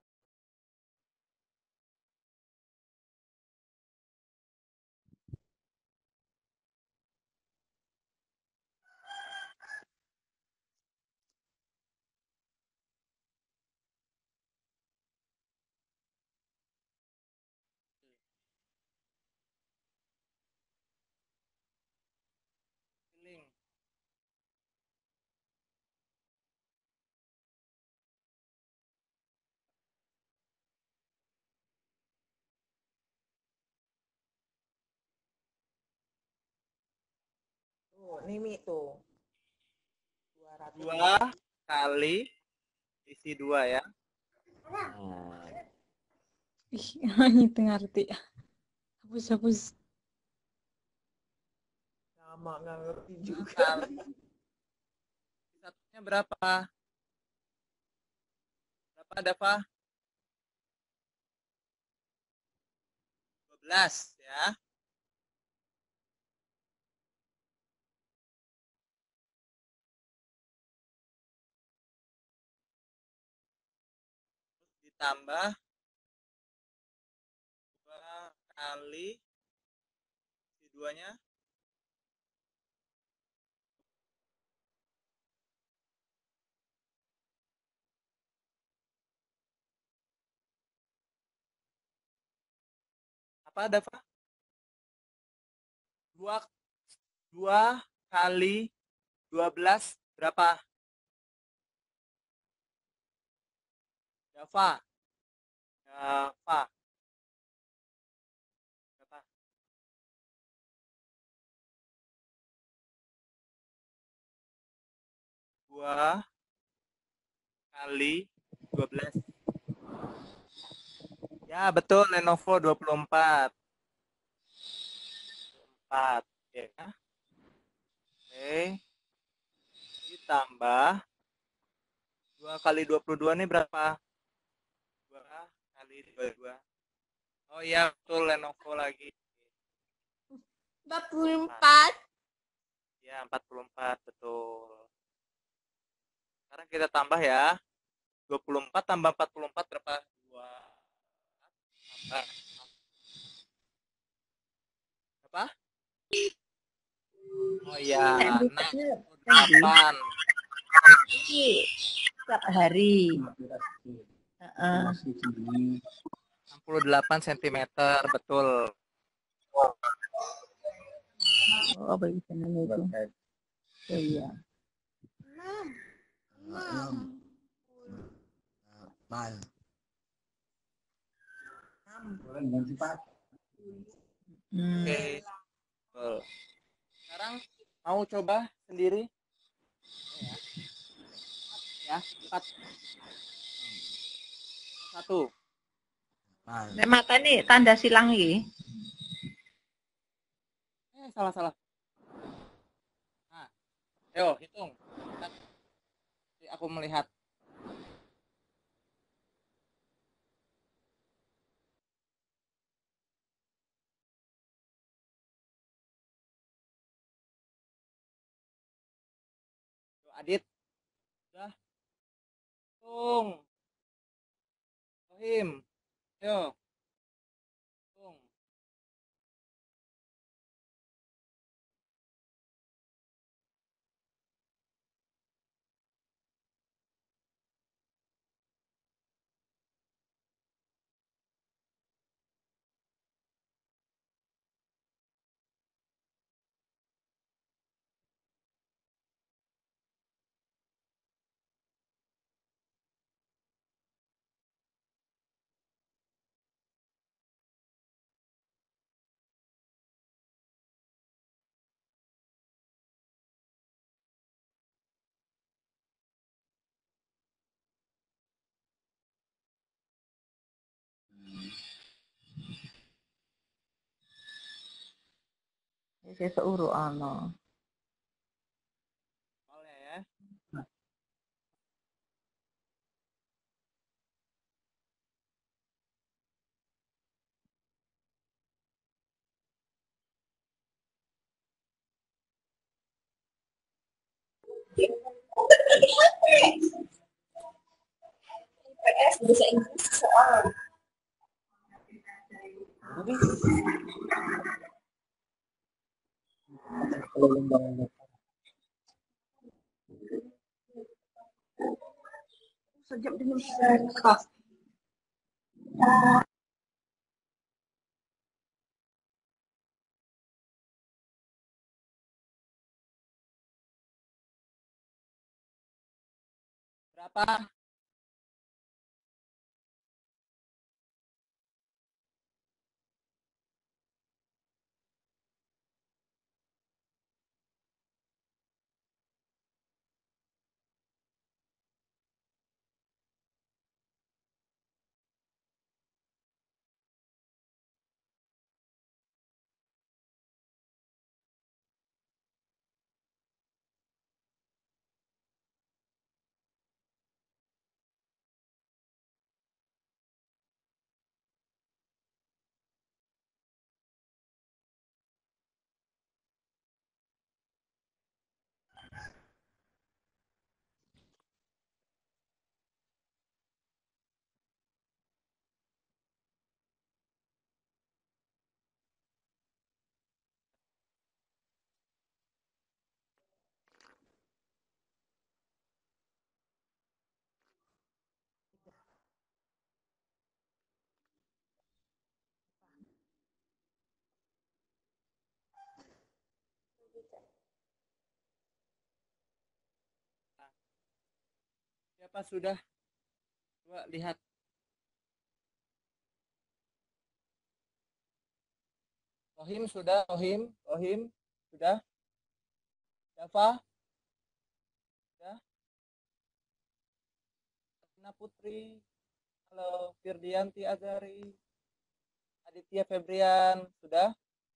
Link. Tuh, ini Mi tuh. 2 kali isi 2 ya. Ih, itu ngerti. Hapus. Sama nggak ngerti juga. Kali. Satunya berapa? Berapa Dava? 12 ya. Terus ditambah 2 kali isi 2-nya. Apa Dava? 2 kali 12 berapa? Dava. Dava. Berapa? 2 kali 12. Ya, betul Lenovo 24. 4 ya. Oke. Ditambah 2 kali 22 ini berapa? 2 kali 22. Oh iya, betul Lenovo lagi. 44. Ya, 44 betul. Sekarang kita tambah ya. 24 tambah 44 berapa? 2 apa? Oh iya, 68. Setiap hari. 68 cm, betul. Oh, apa namanya itu? Oh, iya. 6. Oke. Betul. Sekarang mau coba sendiri? Ya, 4. 1. Nek mata ini tanda silang iki. Salah. Nah, ayo hitung. Aku melihat. Adit. Udah. Hitung. Sohim. Ayo. Hitung. Sesuk uruk ana. Soalnya ya. PS bahasa Inggris soal. Sejam dengan siapa? Berapa? Siapa sudah? Coba lihat. Rohim sudah, Rohim sudah. Java sudah. Tina Putri, halo. Firdianti Azari, Aditya Febrian sudah.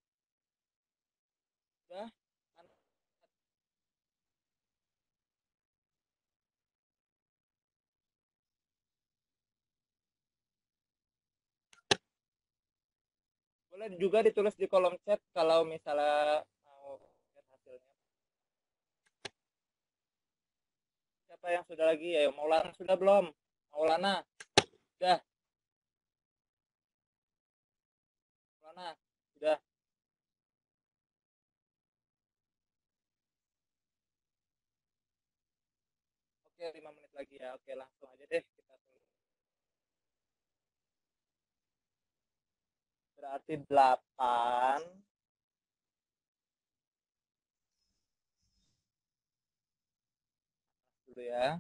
Sudah. Boleh juga ditulis di kolom chat kalau misalnya mau lihat hasilnya. Siapa yang sudah lagi? Ayo, Maulana sudah belum? Maulana sudah. Maulana sudah. Oke, 5 menit lagi ya. Oke, langsung aja deh kita tulis. Berarti 8 dulu ya.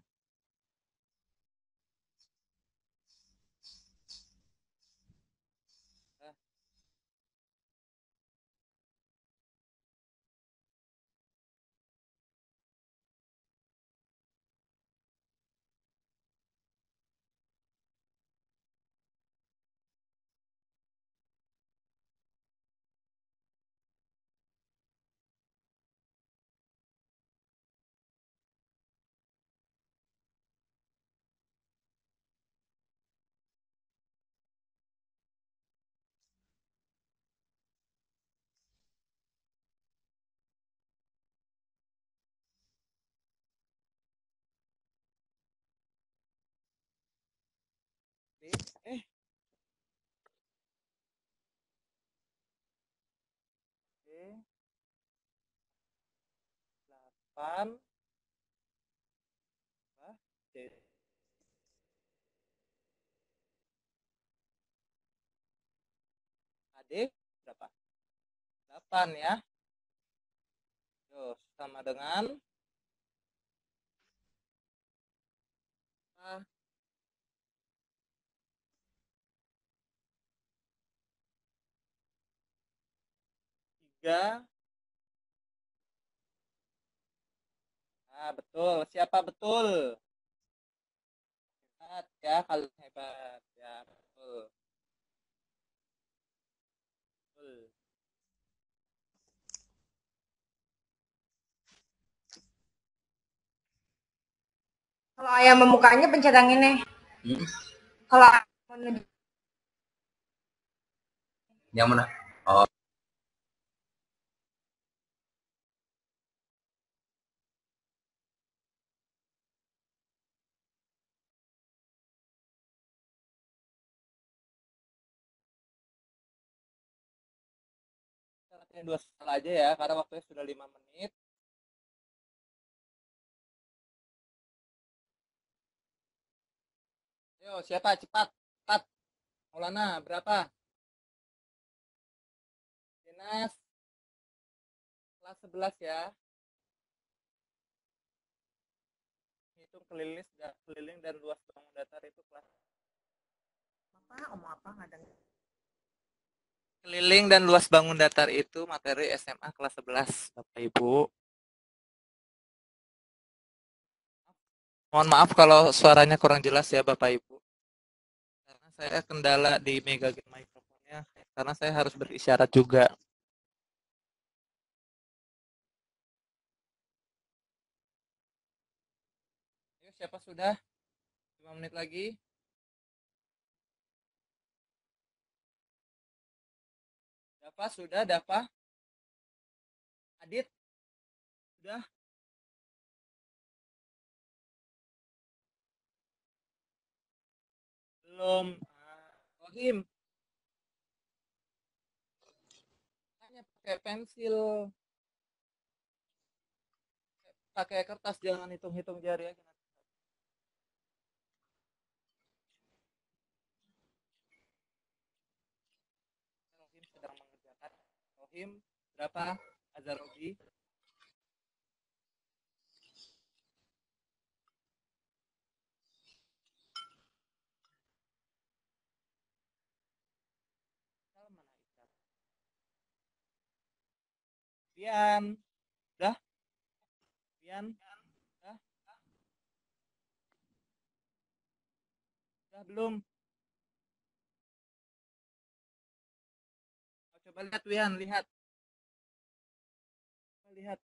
Eh, oke. 8 AD berapa? 8 ya. Tuh, sama dengan ah, 3. Nah, betul. Siapa betul? Hebat ya, kalian hebat ya, betul. Betul. Kalau ayam memukanya pencet yang ini. Kalau Yang mana? Oh. Syaratnya 2 soal aja ya, karena waktunya sudah 5 menit. Ayo, siapa? Cepat. Cepat. Maulana, berapa? Dinas. Kelas 11 ya. Hitung keliling dan luas bangun datar itu kelas. apa? Omong apa? Nggak dengar. Keliling dan luas bangun datar itu materi SMA kelas 11, Bapak Ibu. Mohon maaf kalau suaranya kurang jelas ya Bapak Ibu. Karena saya kendala di Megagen mikrofonnya, karena saya harus berisyarat juga. Ayo, siapa sudah? 5 menit lagi. Dafa sudah, Dafa? Adit? Sudah? Belum. Rohim? Hanya pakai pensil. Pakai kertas, jangan hitung-hitung jari aja. Rohim sedang mengerjakan. Rohim, berapa? Azarobi? Pian, udah? Pian, udah? Udah belum? Oh, coba lihat Wian, lihat. Lihat.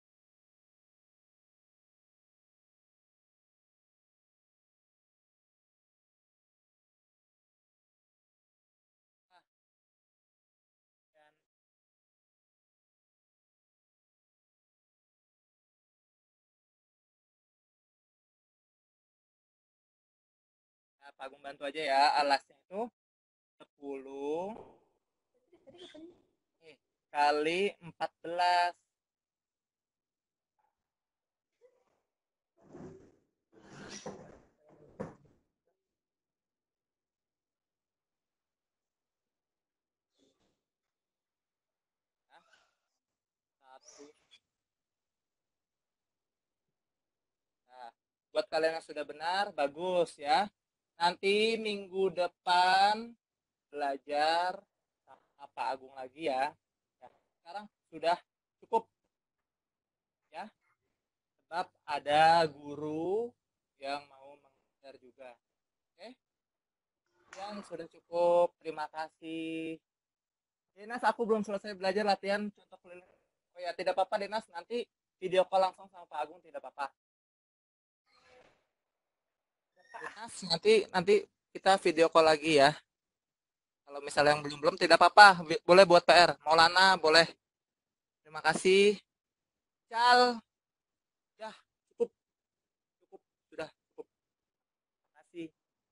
Nah, Pak Agung bantu aja ya. Alasnya itu 10 kali 14. Nah, buat kalian yang sudah benar, bagus ya. Nanti minggu depan belajar sama Pak Agung lagi ya. Nah, sekarang sudah cukup ya. Sebab ada guru yang mau mengajar juga. Oke? Yang sudah cukup. Terima kasih. Dinas, aku belum selesai belajar latihan contoh keliling. Oh ya, tidak apa-apa Dinas, nanti video call langsung sama Pak Agung, tidak apa-apa. Dinas, nanti kita video call lagi ya. Kalau misalnya yang belum tidak apa-apa, boleh buat PR. Maulana boleh. Terima kasih. Cal, ya cukup, sudah cukup. Terima kasih.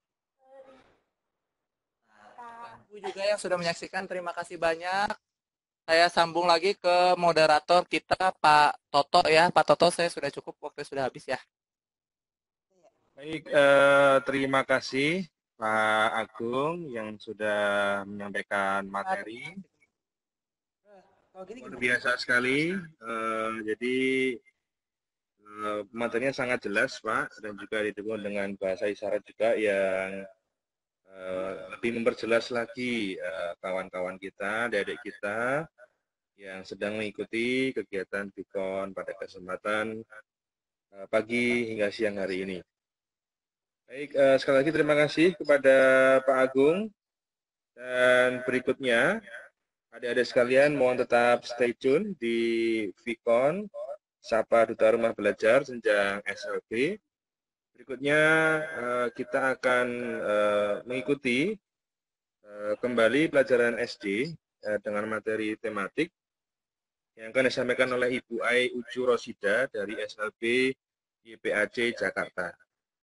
Ibu juga yang sudah menyaksikan, terima kasih banyak. Saya sambung lagi ke moderator kita, Pak Toto ya. Pak Toto, saya sudah cukup, waktu sudah habis ya. Baik, terima kasih Pak Agung yang sudah menyampaikan materi. Luar biasa sekali. Jadi materinya sangat jelas Pak, dan juga didukung dengan bahasa isyarat juga yang lebih memperjelas lagi kawan-kawan kita, adik-adik kita yang sedang mengikuti kegiatan Bikon pada kesempatan pagi hingga siang hari ini. Baik, sekali lagi terima kasih kepada Pak Agung. Dan berikutnya, adik-adik sekalian mohon tetap stay tune di Bikon Sapa Duta Rumah Belajar Jenjang SLB. Berikutnya kita akan mengikuti kembali pelajaran SD dengan materi tematik yang akan disampaikan oleh Ibu Ai Uju Rosida dari SLB YPAC Jakarta.